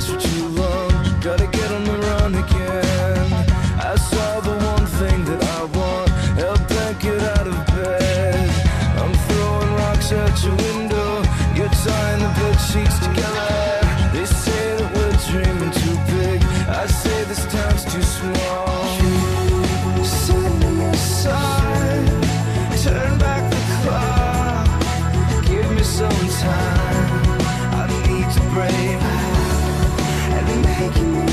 this for too long. Gotta get on the run again. I saw the one thing that I want. Help that get out of bed. I'm throwing rocks at your window. You're tying the bed sheets together. They say that we're dreaming too big. I say this town's too small. Set me aside. Turn back the clock. Give me some time. I need to break out and make it.